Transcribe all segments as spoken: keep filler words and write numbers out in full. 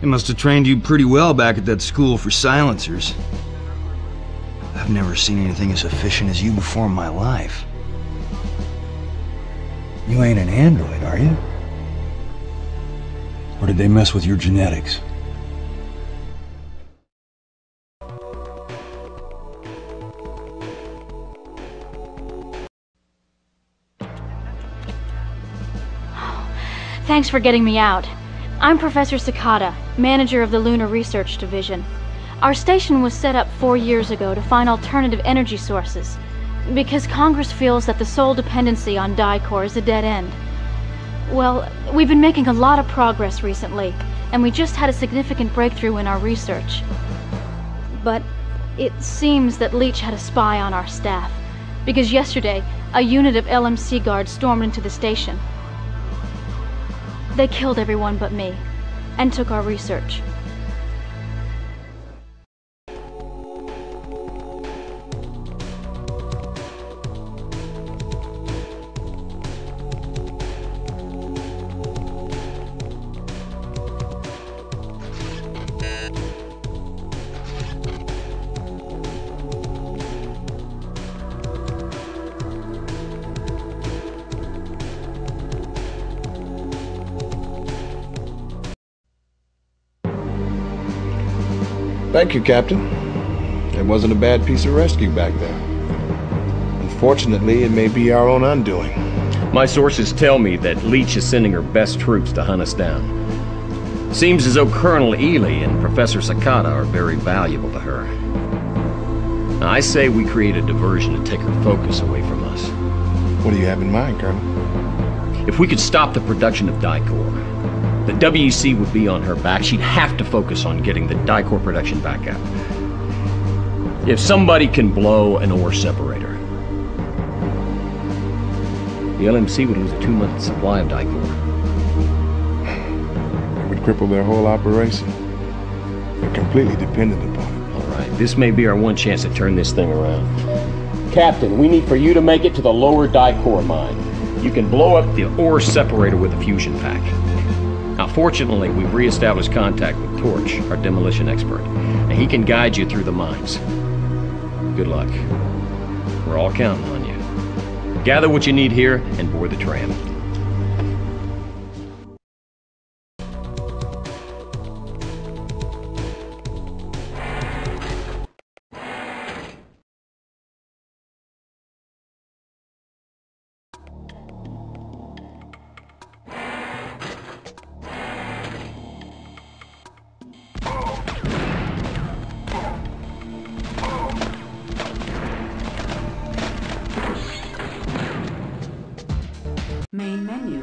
must have trained you pretty well back at that school for silencers. I've never seen anything as efficient as you before in my life. You ain't an android, are you? Or did they mess with your genetics? Thanks for getting me out. I'm Professor Cicada, manager of the Lunar Research Division. Our station was set up four years ago to find alternative energy sources, because Congress feels that the sole dependency on Dicor is a dead end. Well, we've been making a lot of progress recently, and we just had a significant breakthrough in our research. But it seems that Leech had a spy on our staff, because yesterday, a unit of L M C guards stormed into the station. They killed everyone but me, and took our research. Thank you, Captain. It wasn't a bad piece of rescue back there. Unfortunately, it may be our own undoing. My sources tell me that Leech is sending her best troops to hunt us down. Seems as though Colonel Ely and Professor Cicada are very valuable to her. Now, I say we create a diversion to take her focus away from us. What do you have in mind, Colonel? If we could stop the production of Dicor, the W C would be on her back. She'd have to focus on getting the Dicor production back up. If somebody can blow an ore separator, the L M C would lose a two-month supply of Dicor. It would cripple their whole operation. They're completely dependent upon it. All right, this may be our one chance to turn this thing around. Captain, we need for you to make it to the lower Dicor mine. You can blow up the ore separator with a fusion pack. Now, fortunately, we've re-established contact with Torch, our demolition expert, and he can guide you through the mines. Good luck. We're all counting on you. Gather what you need here and board the tram. Main menu.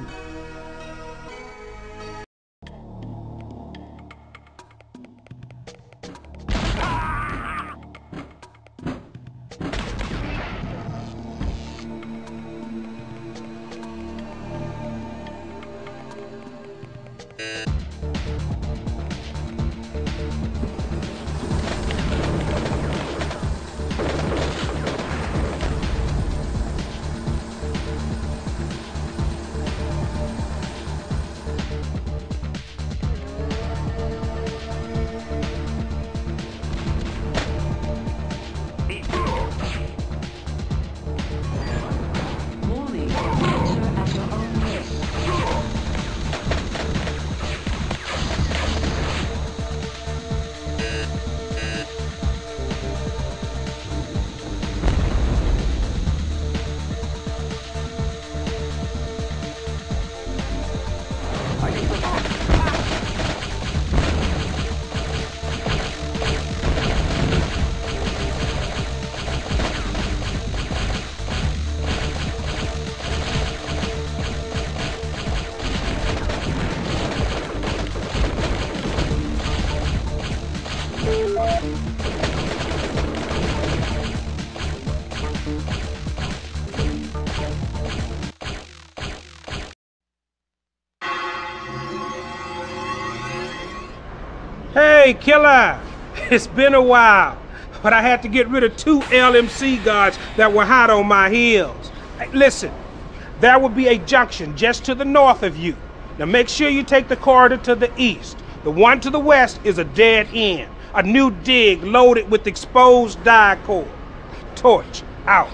Hey, killer! It's been a while, but I had to get rid of two L M C guards that were hot on my heels. Hey, listen, there will be a junction just to the north of you. Now make sure you take the corridor to the east. The one to the west is a dead end. A new dig loaded with exposed die core. Torch out.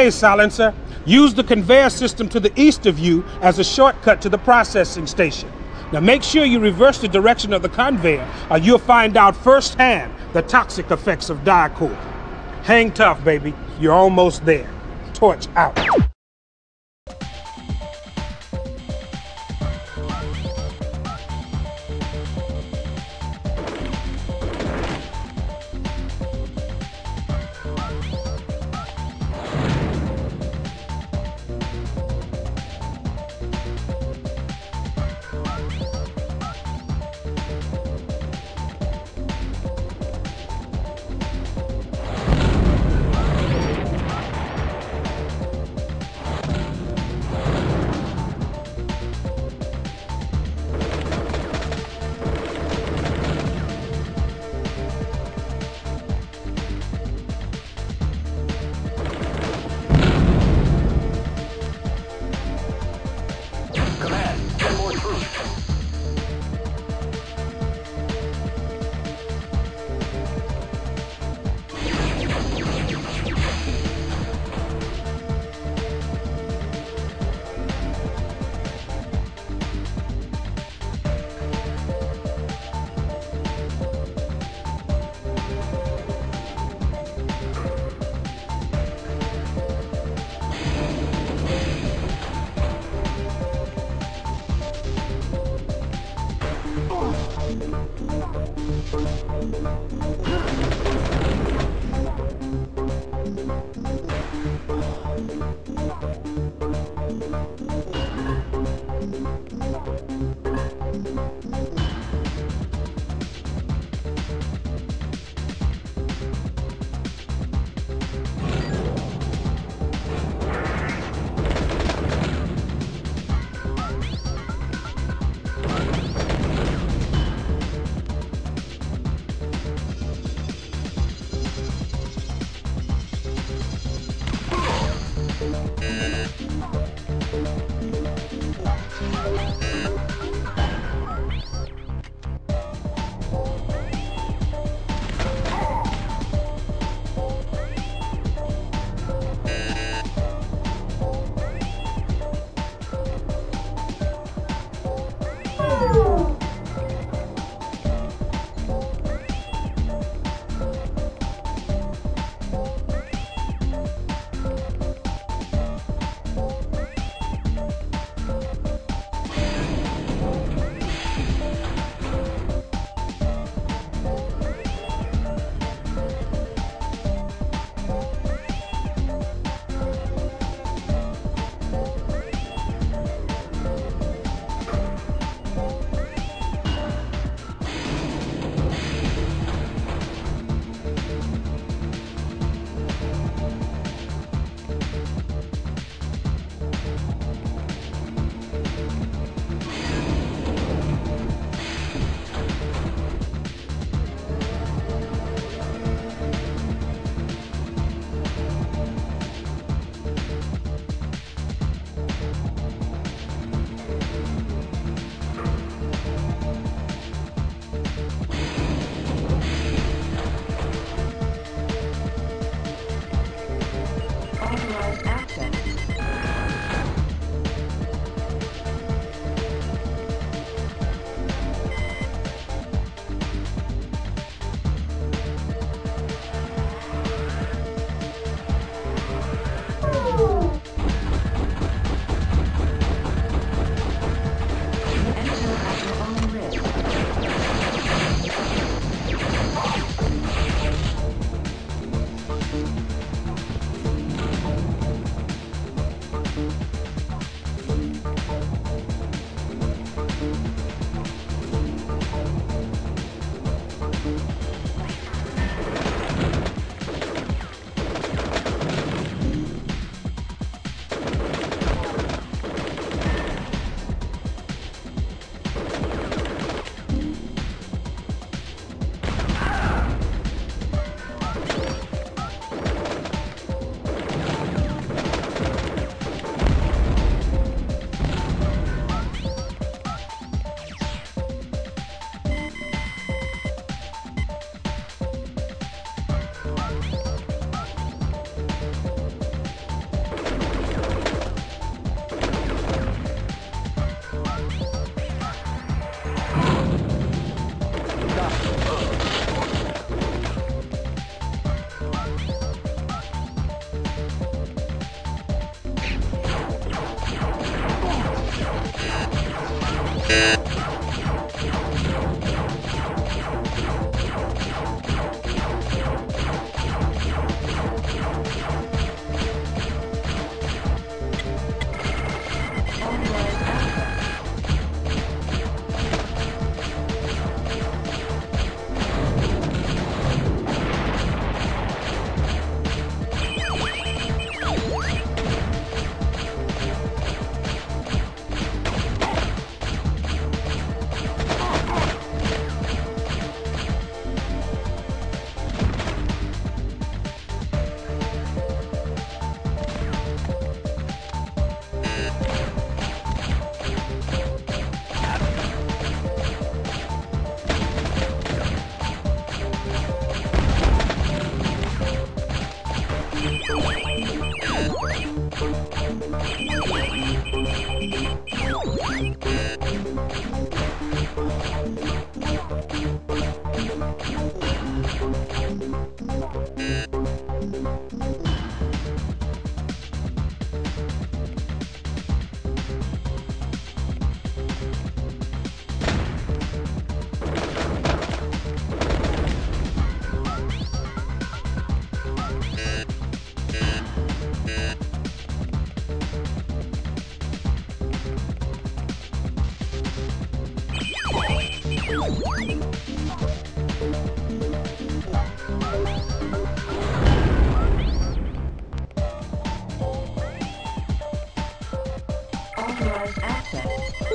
Okay, Silencer. Use the conveyor system to the east of you as a shortcut to the processing station. Now make sure you reverse the direction of the conveyor, or you'll find out firsthand the toxic effects of Dicor. Hang tough, baby. You're almost there. Torch out. Authorized access.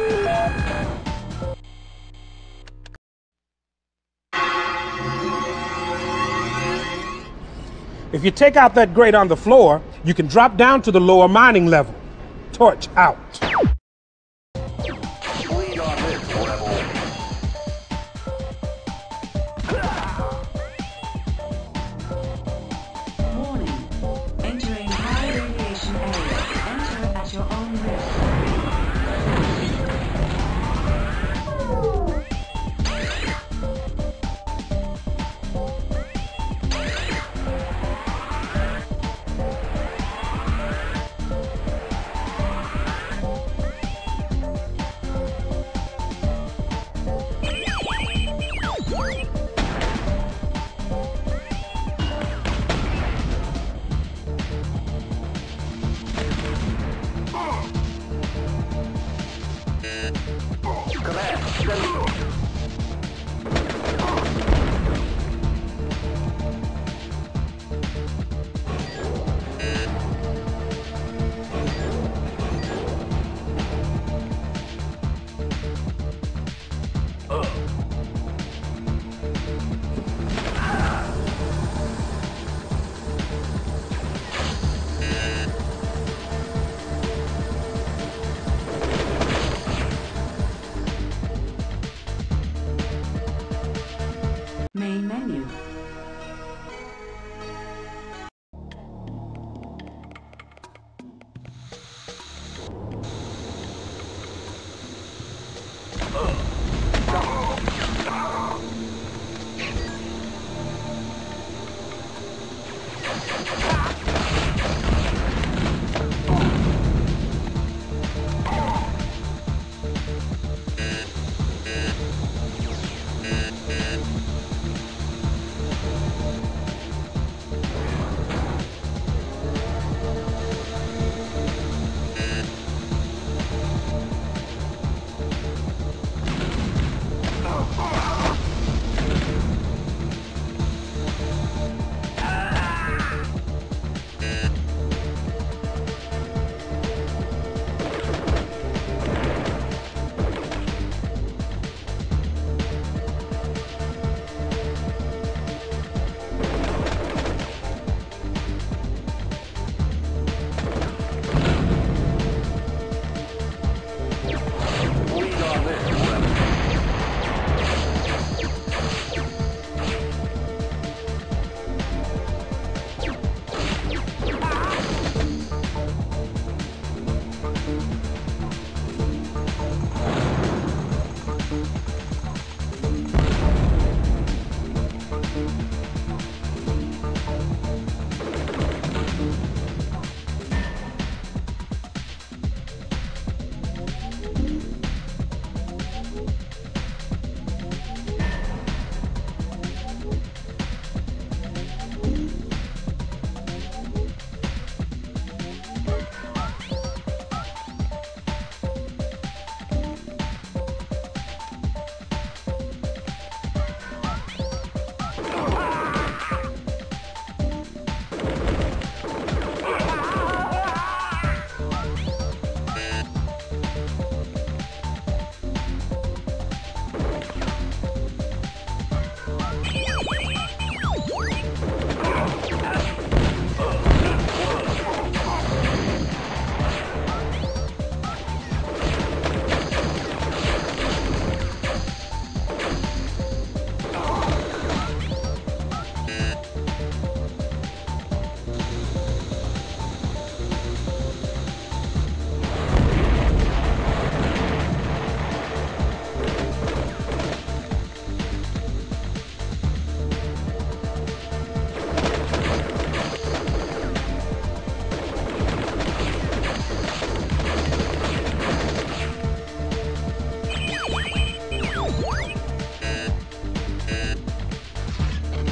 If you take out that grate on the floor, you can drop down to the lower mining level. Torch out. Lead on this, rebel. Warning. Entering high radiation area. Enter at your own risk.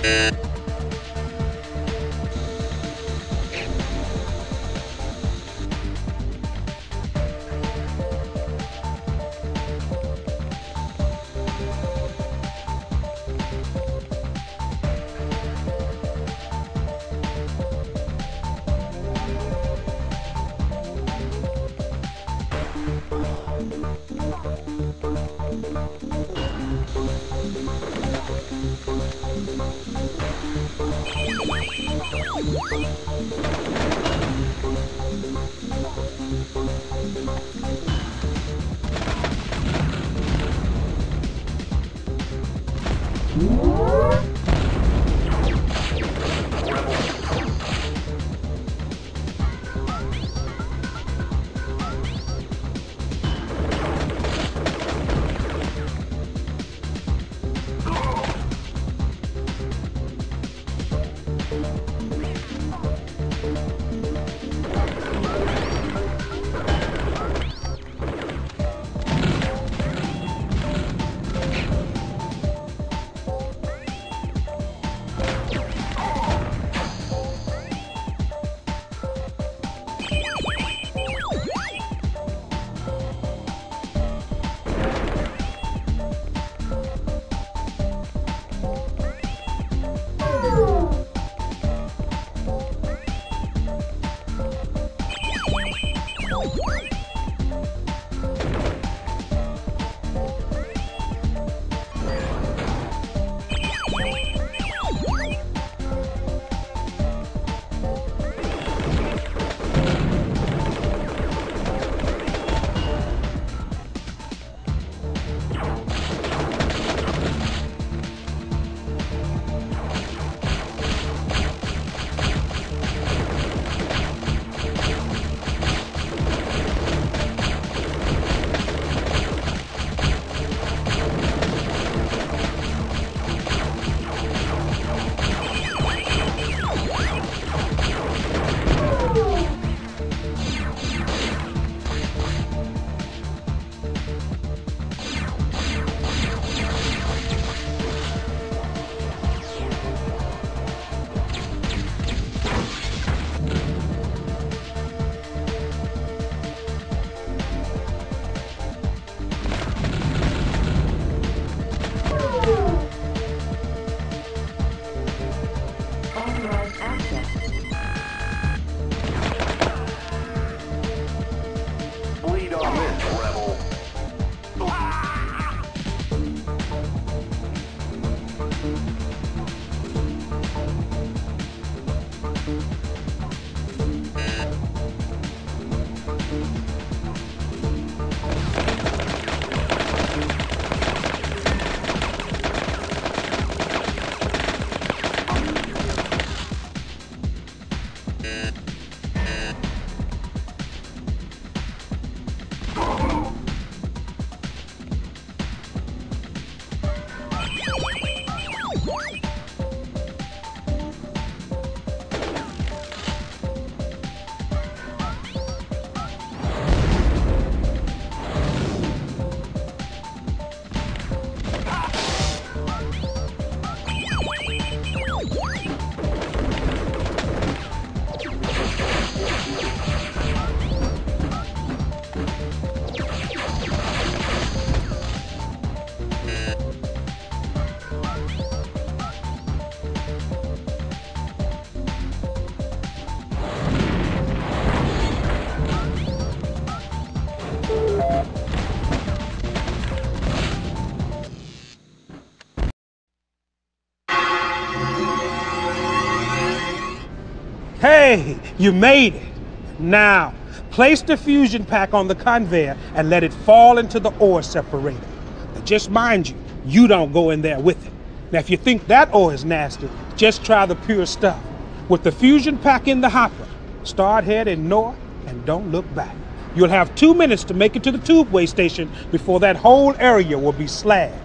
Hey, you made it. Now, place the fusion pack on the conveyor and let it fall into the ore separator. Now, just mind you, you don't go in there with it. Now, if you think that ore is nasty, just try the pure stuff. With the fusion pack in the hopper, start heading north and don't look back. You'll have two minutes to make it to the tubeway station before that whole area will be slagged.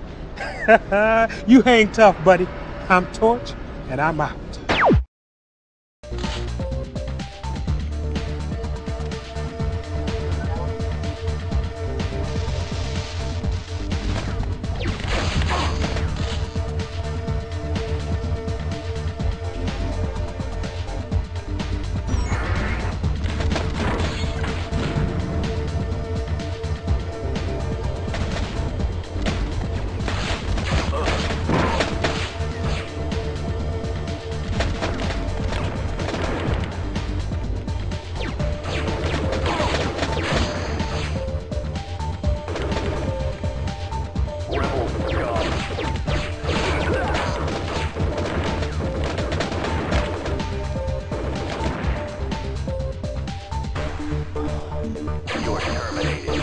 You hang tough, buddy. I'm Torch, and I'm out. terminated.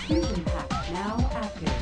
Fusion pack now active.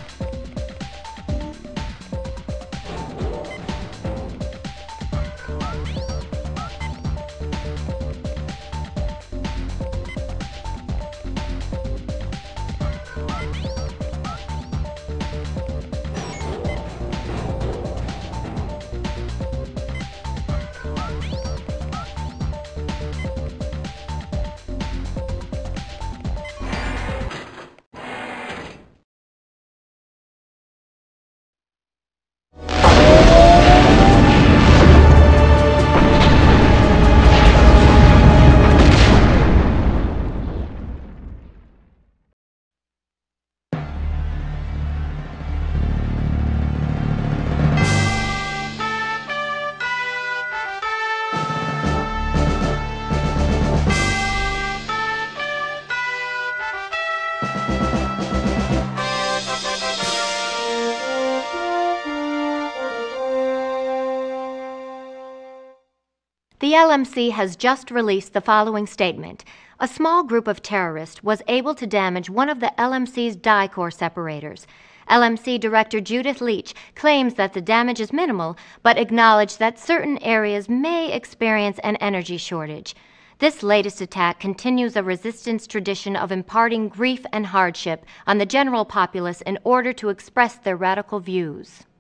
The L M C has just released the following statement. A small group of terrorists was able to damage one of the L M C's die-core separators. L M C Director Judith Leach claims that the damage is minimal, but acknowledged that certain areas may experience an energy shortage. This latest attack continues a resistance tradition of imparting grief and hardship on the general populace in order to express their radical views.